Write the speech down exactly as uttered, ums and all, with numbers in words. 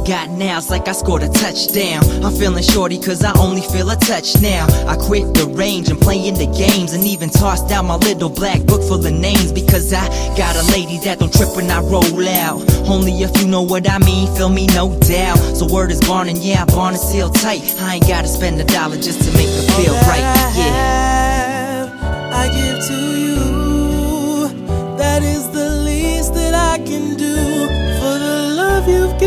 got now, it's like I scored a touchdown. I'm feeling shorty cause I only feel a touch now. I quit the range and playing the games, and even tossed out my little black book full of names, because I got a lady that don't trip when I roll out. Only if you know what I mean, feel me, no doubt. So word is born, and yeah, born is sealed tight. I ain't gotta spend a dollar just to make her feel right. Yeah, I give to you. That is the least that I can do for the love you've given.